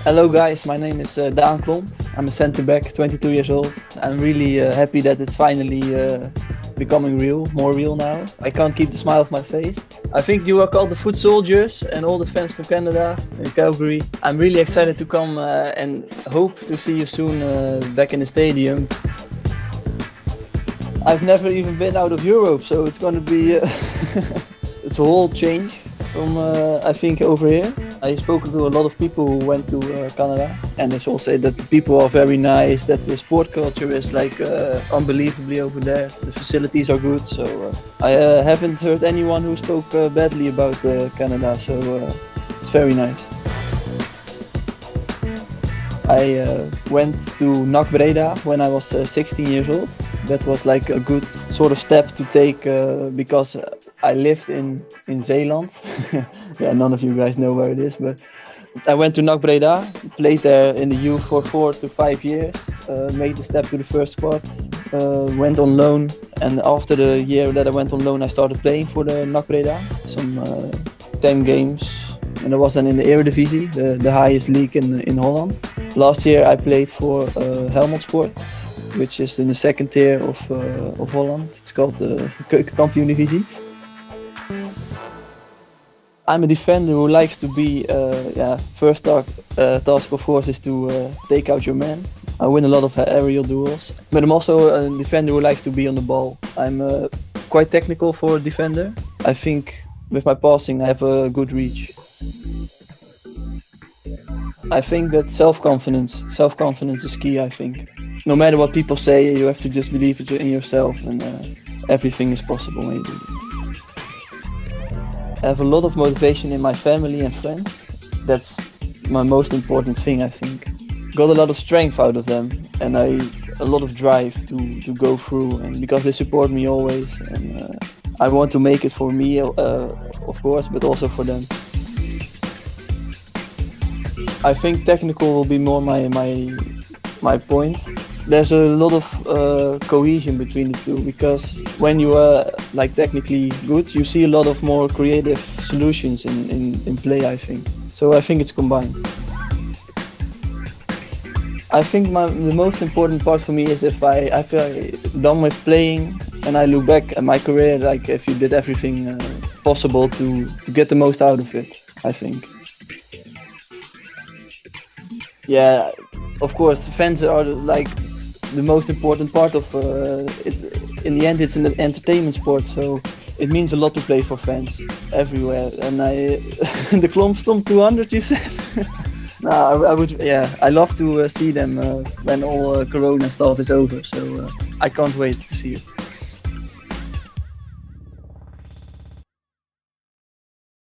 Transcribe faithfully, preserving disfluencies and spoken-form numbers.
Hello guys, my name is uh, Daan Klomp. I'm a centre back, twenty-two years old. I'm really uh, happy that it's finally uh, becoming real, more real now. I can't keep the smile off my face. I think you are called the Foot Soldiers and all the fans from Canada and Calgary. I'm really excited to come uh, and hope to see you soon uh, back in the stadium. I've never even been out of Europe, so it's going to be uh, it's a whole change from uh, I think over here. I spoke to a lot of people who went to uh, Canada, and they all say that the people are very nice, that the sport culture is like uh, unbelievably over there. The facilities are good, so uh, I uh, haven't heard anyone who spoke uh, badly about uh, Canada, so uh, it's very nice. I uh, went to N A C Breda when I was uh, sixteen years old. That was like a good sort of step to take uh, because I lived in, in Zeeland. Yeah, none of you guys know where it is, but I went to N A C Breda, played there in the youth for four to five years, uh, made the step to the first squad, uh, went on loan, and after the year that I went on loan I started playing for the N A C Breda, some uh, ten games, and I was then in the Eredivisie, the, the highest league in, in Holland. Last year I played for uh, Helmond Sport, which is in the second tier of, uh, of Holland. It's called the Keukenkampioen-divisie. I'm a defender who likes to be, uh, yeah, first task, uh, task of course is to uh, take out your man. I win a lot of aerial duels, but I'm also a defender who likes to be on the ball. I'm uh, quite technical for a defender. I think with my passing I have a good reach. I think that self-confidence, self-confidence is key, I think. No matter what people say, you have to just believe it in yourself, and uh, everything is possible when you do it. I have a lot of motivation in my family and friends. That's my most important thing, I think. Got a lot of strength out of them, and I a lot of drive to, to go through, and because they support me always, and uh, I want to make it for me, uh, of course, but also for them. I think technical will be more my my my point. There's a lot of uh, cohesion between the two, because when you are like technically good, you see a lot of more creative solutions in, in, in play, I think. So I think it's combined. I think my, the most important part for me is if I, I feel done with playing and I look back at my career, like if you did everything uh, possible to, to get the most out of it, I think. Yeah, of course, fans are like the most important part of uh, it. In the end, it's an entertainment sport, so it means a lot to play for fans everywhere. And I, the Klompstom two hundred, you said? No, I, I would. Yeah, I love to uh, see them uh, when all uh, Corona stuff is over. So uh, I can't wait to see it.